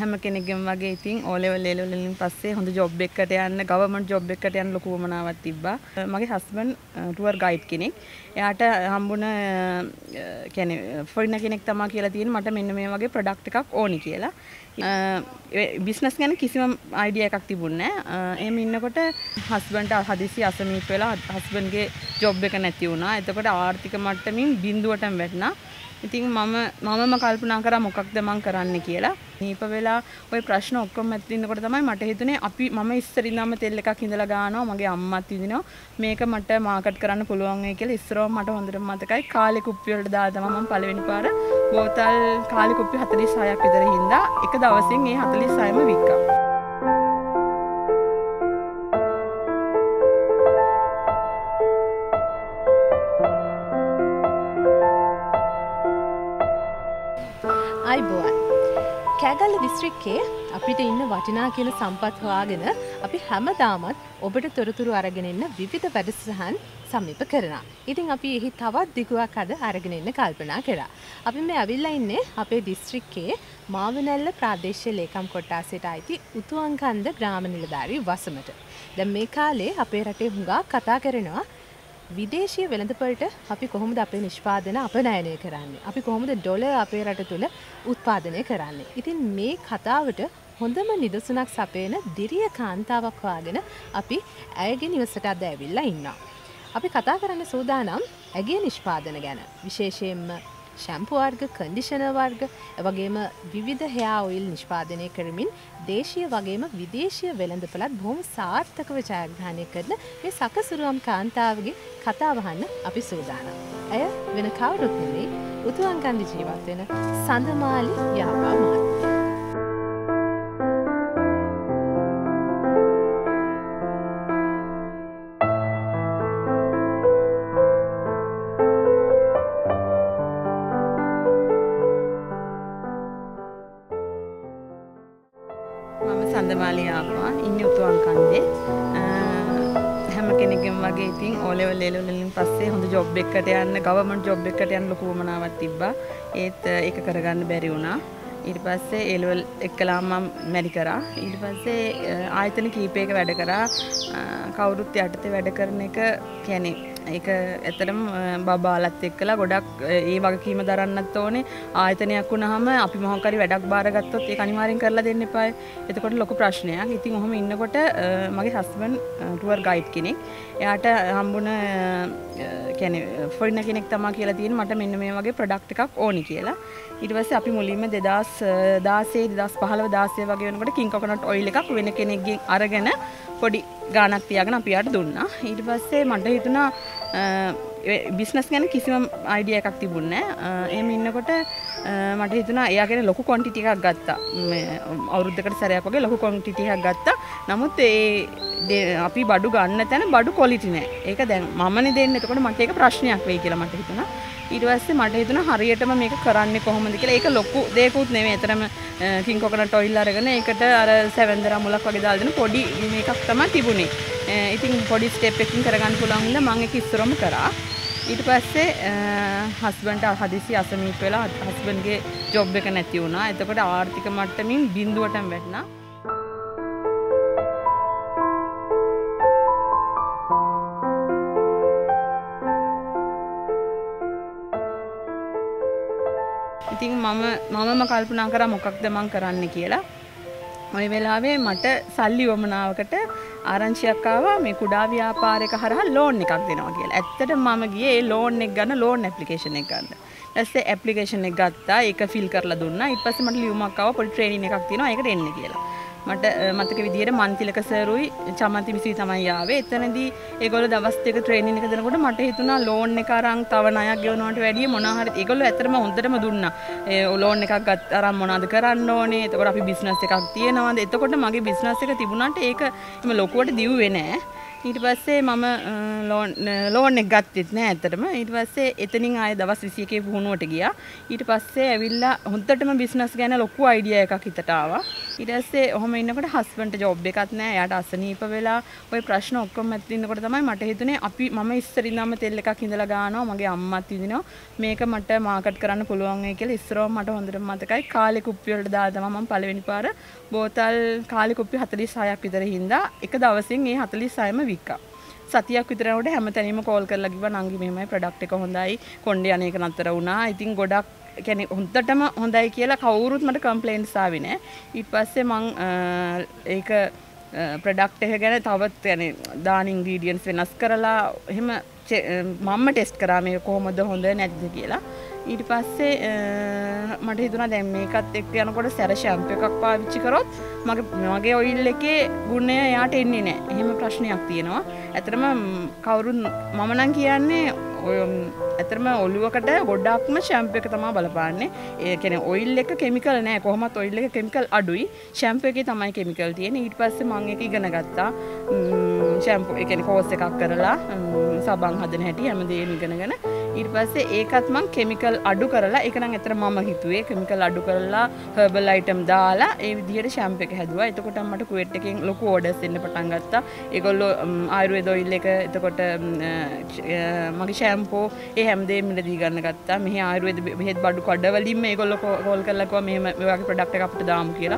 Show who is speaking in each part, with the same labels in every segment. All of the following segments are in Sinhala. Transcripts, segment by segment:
Speaker 1: හැම කෙනෙක්ගේම වගේ ඉතින් O level A level වලින් පස්සේ හොඳ ජොබ් එකකට යන්න ගවර්න්මන්ට් ජොබ් එකකට යන්න ලොකු වමනාවක් තිබ්බා. මගේ හස්බන්ඩ් ටුවර් ගයිඩ් කෙනෙක්. එයාට හම්බුණ කියන්නේ ෆොරිනර් කෙනෙක් තමයි කියලා තියෙන්නේ මට මෙන්න මේ වගේ ප්‍රොඩක්ට් එකක් ඕනි කියලා. බිස්නස් ගැන කිසිම අයිඩියා එකක් තිබුණේ නැහැ. එහෙම ඉන්නකොට හස්බන්ඩ්ට හදිසි අසනීප වෙලා හස්බන්ඩ්ගේ ජොබ් එක නැති වුණා. එතකොට ආර්ථික මට්ටමින් බිඳුවටම වැටුණා. ඉතින් මමම කල්පනා කරා මොකක්ද මං කරන්න කියලා. නීප වෙලා ওই ප්‍රශ්න ඔක්කොම ඇතිිනකොට තමයි මට හිතුනේ මම ඉස්සර ඉඳන්ම තෙල් එකක් ඉඳලා ගන්නවා මගේ අම්මත් ඉදිනවා මේක මට මාකට් කරන්න පුළුවන් වෙයි කියලා ඉස්සරව මට හොඳට මතකයි කාලේ කුප්පිය වලට දාලා තමයි මම පළවෙනි පාර බෝතල් කාලේ කුප්පි 46ක් විතර හින්දා එක දවසින් ඒ 46ම වික්කා.
Speaker 2: කෑගල්ල දිස්ත්‍රික්කයේ අපිට ඉන්න වටිනා කියන සම්පත් හොයාගෙන අපි හැමදාමත් ඔබට තොරතුරු අරගෙන ඉන්න විවිධ වැඩසටහන් සමීප කරනවා. ඉතින් අපි එහි තවත් දිගුවක් අද අරගෙන ඉන්න කල්පනා කරා. අපි මේ ඇවිල්ලා ඉන්නේ අපේ දිස්ත්‍රික්කයේ මාවනැල්ල ප්‍රාදේශීය ලේකම් කොට්ටාසයට අයිති උතුවන්කන්ද ග්‍රාම නිලධාරී වසමට. දැන් මේ කාලේ අපේ රටේ හුඟක් කතා කරනවා විදේශීය වෙළඳපොළට අපි කොහොමද අපේ නිෂ්පාදන අපනයනය කරන්නේ? අපි කොහොමද ඩොලර් අපේ රට තුල උත්පාදනය කරන්නේ? ඉතින් මේ කතාවට හොඳම නිදසුනක් සපයන දිරිය කාන්තාවක් වාගෙන අපි ඇයගේ නිවසට අද ඇවිල්ලා ඉන්නවා. අපි කතා කරන්න සූදානම් ඇගේ නිෂ්පාදන ගැන. විශේෂයෙන්ම ෂැම්පු වර්ග, කන්ඩිෂනර් වර්ග, එවැගේම විවිධ හෙයා ඔයිල් නිෂ්පාදනය කරමින් දේශීය වගේම විදේශීය වෙළඳපළත් බොහොම සාර්ථකව ජයග්‍රහණය කරන මේ සකසුරුවම් කාන්තාවගේ කතාව අහන්න අපි සූදානම්. ඇය වෙන කවුරුත් නෙවෙයි උතුවන්කන්ද ජීවත් වෙන සඳමාලි යාපා මහත්මිය.
Speaker 1: සඳමාලි ආපා ඉන්නේ උතුවන්කන්දේ. හැම කෙනෙක්ගේම වගේ ඉතින් O level A level වලින් පස්සේ හොඳ ජොබ් එකකට යන්න ගවර්න්මන්ට් ජොබ් එකකට යන්න ලොකු වමනාවක් තිබ්බා. ඒත් ඒක කරගන්න බැරි වුණා. ඊට පස්සේ A level එක්කලාම මම මැරි කරා. ඊට පස්සේ ආයතන කීපයක වැඩ කරා. කවුරුත් යටතේ වැඩ කරන එක කියන්නේ ඒක ඇත්තටම බබාලත් එක්කලා ගොඩක් ඒ වගකීම දරන්නත් ඕනේ. ආයතනයක් වුණාම අපි මොකක් හරි වැඩක් බාරගත්තොත් ඒක අනිවාර්යෙන් කරලා දෙන්න එපායි. එතකොට ලොකු ප්‍රශ්නයක්. ඉතින් ඔහොම ඉන්නකොට මගේ හස්බන්ඩ් ටුවර් ගයිඩ් කෙනෙක්. එයාට හම්බුණ කියන්නේ ෆොරිනර් කෙනෙක් තමයි කියලා තියෙන්නේ මට මෙන්න මේ වගේ ප්‍රොඩක්ට් එකක් ඕනි කියලා. ඊට පස්සේ අපි මුලින්ම 2016 2015 16 වගේ වෙනකොට කිං කොකනට් ඔයිල් එකක් වෙන කෙනෙක්ගෙන් අරගෙන පොඩි ගාණක් තියාගෙන අපි යාට දුන්නා. ඊට පස්සේ මට හිතුණා බිස්නස් ගැන කිසිම අයිඩියා එකක් තිබුණේ නැහැ. එහෙම ඉන්නකොට මට හිතුණා එයා ගැන ලොකු ක්වොන්ටිටි එකක් ගත්තා. මේ අවුරුද්දකට සැරයක් වගේ ලොකු ක්වොන්ටිටි එකක් ගත්තා. නමුත් අපි බඩු ගන්න තැන බඩු ක්වොලිටි නැහැ. ඒක දැන් මමනේ දෙන්නේ. එතකොට මට ඒක ප්‍රශ්නයක් වෙයි කියලා මට හිතුණා. ඊට පස්සේ මට හිතුණා හරියටම මේක කරන්නේ කොහොමද කියලා. ඒක ලොකු දෙයක්වත් නෙමෙයි. ඒතරම කිං කොකනට් ඔයිල් අරගෙන ඒකට අර 7 දරා මුලක් වගේ දාලා දෙන පොඩි මේකක් තමයි තිබුණේ. ඉතින් පොඩි ස්ටෙප් එකකින් කරගන්න පුළුවන් හින්දා මම ඒක ඉස්සරම කරා. ඊට පස්සේ හස්බන්ඩ්ට හදිසි අසනීප වෙලා හස්බන්ඩ්ගේ ජොබ් එක නැති වුණා. එතකොට ආර්ථික මට්ටමින් බිඳුවටම වැටුණා. ඉතින් මමම කල්පනා කරා මොකක්ද මං කරන්න කියලා. ওই වෙලාවේ මට සල්ලි වමනාවකට ආරංචියක් ආවා මේ කුඩා ව්‍යාපාරයක හරහා ලෝන් එකක් දෙනවා කියලා. ඇත්තටම මම ගියේ ඒ ලෝන් එක ගන්න ලෝන් ඇප්ලිකේෂන් එක ගන්න. ඊපස්සේ ඇප්ලිකේෂන් එක ගත්තා. ඒක ෆිල් කරලා දුන්නා. ඊට පස්සේ මට ලියුමක් ආවා පොඩි ට්‍රේනින් එකක් තියෙනවා. ඒකට එන්න කියලා. මට මතක විදියට මන්තිලක සර්ුයි චමන්ති විසී තමයි ආවේ. එතනදී ඒගොල්ලෝ දවස් දෙක ට්‍රේනින් එක දෙනකොට මට හිතුණා ලෝන් එක අරන් තව ණයක් ගෙවනවට වැඩිය මොනවා හරි ඒගොල්ලෝ ඇත්තටම හොඳටම දුන්නා. ඒ ලෝන් එකක් ගත්ත අරන් මොනවද කරන්න ඕනේ? එතකොට අපි බිස්නස් එකක් තියනවාද? එතකොට මගේ බිස්නස් එක තිබුණාට ඒක එම ලොකුවට දිව්වේ නෑ. ඊට පස්සේ මම ලෝන් එක ගත්තෙත් නෑ ඇත්තටම. ඊට පස්සේ එතනින් ආයේ දවස් 21 පුහුණුවට ගියා. ඊට පස්සේ ඇවිල්ලා හොඳටම බිස්නස් ගැන ලොකු අයිඩියා එකක් හිතට ආවා. ඊට පස්සේ ඔහොම ඉන්නකොට හස්බන්ඩ්ට ජොබ් එකක් නැහැ. එයාට අසනීප වෙලා ওই ප්‍රශ්න ඔක්කොම ඇතුළත ඉන්නකොට තමයි මට හිතුනේ මම ඉස්සර ඉඳන්ම තෙල් එකක් ඉඳලා ගන්නවා. මගේ අම්මත් ඉදිනවා. මේක මට මාකට් කරන්න පුළුවන් වෙයි කියලා ඉස්සරව මට හොඳට මතකයි. කාලේ කුප්පි වලට දාලා තමයි මම පළවෙනි පාර බෝතල් කාලේ කුප්පි 46ක් විතර හින්දා එක දවසින් ඒ 46ම වික්කා. සතියක් විතර යනකොට හැමතැනම කෝල් කරලා කිව්වා නංගි මෙහෙමයි ප්‍රොඩක්ට් එක හොඳයි. කොණ්ඩේ අනේක නතර වුණා. ඉතින් ගොඩක් කියන්නේ හොඳටම හොඳයි කියලා කවුරුත් මට කම්ප්ලේන්ට්ස් ආවේ නෑ. ඊට පස්සේ මං ඒක ප්‍රොඩක්ට් එක ගැන තවත් يعني දාන ඉන්ග්‍රීඩියන්ට්ස් වෙනස් කරලා එහෙම මම ටෙස්ට් කරා මේක කොහොමද හොඳ නැද්ද කියලා. ඊට පස්සේ මට හිතුණා දැන් මේකත් එක්ක යනකොට සැර ෂැම්පු එකක් පාවිච්චි කරොත් මගේ ඔයිල් එකේ ගුණය එයාට එන්නේ නැහැ. එහෙම ප්‍රශ්නයක් තියෙනවා. ඇත්තටම කවුරුත් මම නම් කියන්නේ ඇත්තටම ඔළුවකට ගොඩක්ම ෂැම්පු එක තමයි බලපාන්නේ. ඒ කියන්නේ ඔයිල් එක කිමිකල් නෑ. කොහොමත් ඔයිල් එක කිමිකල් අඩුයි. ෂැම්පු එකේ තමයි කිමිකල් තියෙන්නේ. ඊට පස්සේ මම ඒක ඉගෙන ගත්තා. ෂැම්පු ඒ කියන්නේ කෝස් එකක් කරලා සබන් හදන හැටි හැමදේම ඉගෙනගෙන ඊට පස්සේ ඒකත් මම කිමිකල් අඩු කරලා ඒක නම් ඇත්තට මම හිතුවේ කිමිකල් අඩු කරලා හර්බල් අයිටම් දාලා ඒ විදිහට ෂැම්පු එක හැදුවා. එතකොට මට කුවේට් එකෙන් ලොකු ඕඩර්ස් එන්න පටන් ගත්තා. ඒගොල්ලෝ ආයුර්වේද ඔයිල් එක එතකොට මගේ ෂැම්පෝ ඒ හැමදේම මිලදී ගන්න ගත්තා. මෙහි ආයුර්වේද බෙහෙත් බඩු කඩවලින්ම මේගොල්ලෝ කෝල් කරලා කිව්වා මෙහෙම මේ වගේ ප්‍රොඩක්ට් එකක් අපිට දාමු කියලා.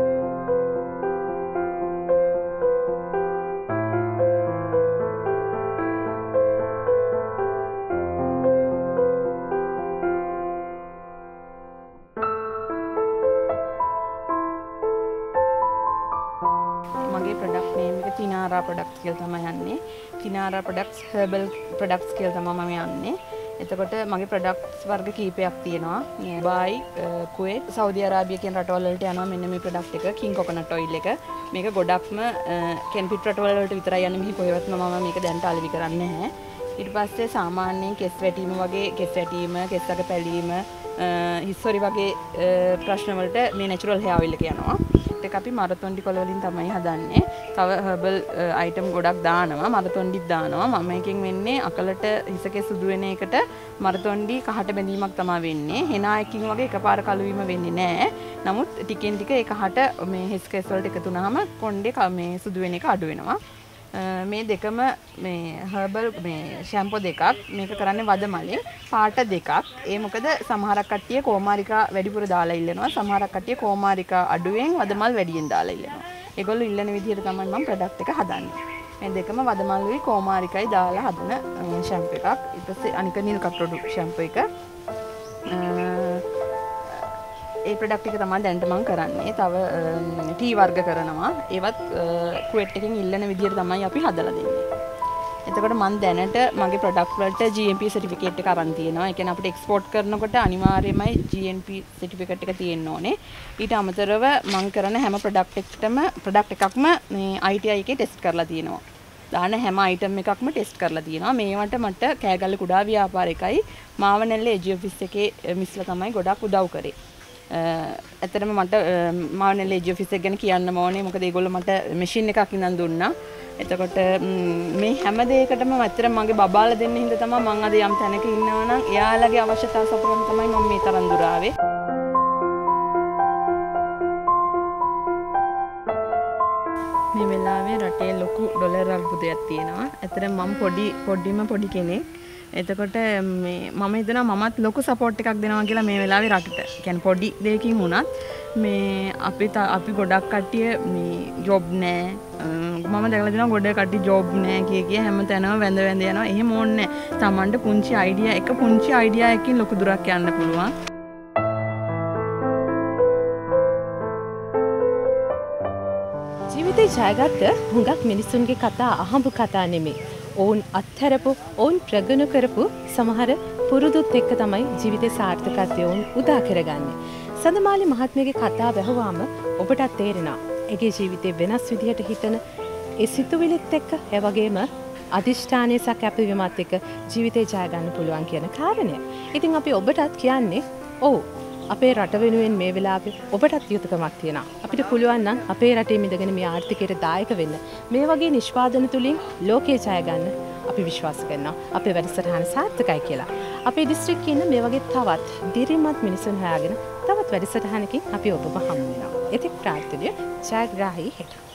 Speaker 1: මගේ ප්‍රොඩක්ට් නේම් එක තිනාරා ප්‍රොඩක්ට්ස් කියලා තමයි යන්නේ. තිනාරා ප්‍රොඩක්ට්ස් හර්බල් ප්‍රොඩක්ට්ස් කියලා තමයි මම යන්නේ. එතකොට මගේ ප්‍රොඩක්ට්ස් වර්ග කීපයක් තියෙනවා. බයි, කුවේට්, සෞදි අරාබිය කියන රටවල් වලට යනවා මෙන්න මේ ප්‍රොඩක්ට් එක, කිං කොකනට් ඔයිල් එක. මේක ගොඩක්ම කෙන්පිට් රටවල් වලට විතරයි යන්නේ. මෙහි කොහෙවත්ම මම මේක දැනට අලෙවි කරන්නේ නැහැ. ඊට පස්සේ සාමාන්‍යයෙන් කෙස් වැටීම වගේ කෙස් වැටීම, කෙස් අග පැලීම, හිස්සොරි වගේ ප්‍රශ්න වලට මේ නැචරල් හෙයාර් ඔයිල් එක යනවා. ඒක අපි මරතොන්ඩි කොළ වලින් තමයි හදන්නේ. තව හර්බල් අයිටම් ගොඩක් දානවා. මරතොන්ඩිත් දානවා. මම එකෙන් වෙන්නේ අකලට හිසකේ සුදු වෙන එකට මරතොන්ඩි කහට බැඳීමක් තමයි වෙන්නේ. හෙනායකින් වගේ එකපාර කළු වීම වෙන්නේ නැහැ. නමුත් ටිකෙන් ටික ඒ කහට මේ හිස්කේස් වලට එකතු වුනහම කොණ්ඩේ මේ සුදු වෙන එක අඩු වෙනවා. මේ දෙකම මේ හර්බල් මේ ෂැම්පෝ දෙකක් මේක කරන්නේ වදමලෙන් පාට දෙකක්. ඒ මොකද සමහරක් කට්ටිය කෝමාරිකා වැඩිපුර දාලා ඉල්ලනවා. සමහරක් කට්ටිය කෝමාරිකා අඩුවෙන් වදමල් වැඩියෙන් දාලා ඉල්ලනවා. ඒගොල්ලෝ ඉල්ලන විදිහට තමයි මම ප්‍රොඩක්ට් එක හදන්නේ. මේ දෙකම වදමල්ුයි කෝමාරිකයි දාලා හදන ෂැම්පෝ එකක්. ඊට පස්සේ අනික නිල් කප්රොඩු ෂැම්පෝ එක. ඒ ප්‍රොඩක්ට් එක තමයි දැනට මම කරන්නේ. තව ටී වර්ග කරනවා. ඒවත් කුවේට් එකෙන් ඉල්ලන විදිහට තමයි අපි හදලා දෙන්නේ. එතකොට මම දැනට මගේ ප්‍රොඩක්ට් වලට GMP සර්ටිෆිකේට් එක අරන් තියෙනවා. ඒ කියන්නේ අපිට එක්ස්පෝර්ට් කරනකොට අනිවාර්යයෙන්මයි GMP සර්ටිෆිකේට් එක තියෙන්න ඕනේ. ඊට අමතරව මම කරන හැම ප්‍රොඩක්ට් එකක්ම මේ ITI එකේ ටෙස්ට් කරලා තියෙනවා. දාන හැම අයිටම් එකක්ම ටෙස්ට් කරලා තියෙනවා. මේවට මට කෑගල්ල කුඩා ව්‍යාපාරිකයි මාවනැල්ල එජි ඔෆිස් එකේ මිස්ලා තමයි ගොඩක් උදව් කරේ. ඇත්තටම මට මාවනැල්ල එජි ඔෆිස් එක ගැන කියන්න ඕනේ. මොකද ඒගොල්ලෝ මට මැෂින් එකක් ඉඳන් දුන්නා. එතකොට මේ හැම දෙයකටම ඇත්තටම මගේ බබාලා දෙන්න හින්දා තමයි මම අද යම් තැනක ඉන්නවා නම් එයාලගේ අවශ්‍යතාව සපුරන්න තමයි මම මේ තරම් දුර ආවේ. මේ වෙලාවේ රටේ ලොකු ඩොලර් අර්බුදයක් තියෙනවා. ඇත්තටම මම පොඩි කෙනෙක්. එතකොට මේ මම හිතනවා මමත් ලොකු සපෝට් එකක් දෙනවා කියලා මේ වෙලාවේ රටට. කියන්නේ පොඩි දෙයකින් වුණත් මේ අපි ගොඩක් කට්ටිය මේ ජොබ් නැහැ. මම දැකලා දෙනවා ගොඩක් කට්ටිය ජොබ් නැහැ කිය හැම තැනම වැඳ යනවා. එහෙම ඕනේ නැහැ. Tamanට පුංචි අයිඩියා එකකින් ලොකු දුරක් යන්න පුළුවන්.
Speaker 2: ජීවිතේ ජයගත්ත හුඟක් මිනිසුන්ගේ කතා අහඹු කතා නෙමෙයි. ඔවුන් අත්හැරපු ඔවුන් ප්‍රගුණ කරපු සමහර පුරුදුත් එක්ක තමයි ජීවිතේ සාර්ථකත්වය ඔවුන් උදා කරගන්නේ. සඳමාලි මහත්මියගේ කතාව ඇහුවාම ඔබටත් තේරෙනවා. ඒගේ ජීවිතේ වෙනස් විදිහට හිතන ඒ සිතුවිලිත් එක්ක ඒ වගේම අදිෂ්ඨානයේ සැකැපවීමත් එක්ක ජීවිතේ ජය ගන්න පුළුවන් කියන කාරණය. ඉතින් අපි ඔබටත් කියන්නේ ඔව් අපේ රට වෙනුවෙන් මේ වෙලාවේ ඔබටත් යුතුයකමක් තියෙනවා. අපිට පුළුවන් නම් අපේ රටේ මිදගෙන මේ ආර්ථිකයට දායක වෙන්න. මේ වගේ නිෂ්පාදන තුලින් ලෝකේ ජය ගන්න අපි විශ්වාස කරනවා. අපේ වැඩසටහන සාර්ථකයි කියලා. අපේ දිස්ත්‍රික්කයේ ඉන්න මේ වගේ තවත් දිරිමත් මිනිසුන් හොයාගෙන තවත් වැඩසටහනකින් අපි ඔබව හමු වෙනවා. එතෙක් ප්‍රාර්ථනය ජයග්‍රාහී හෙට.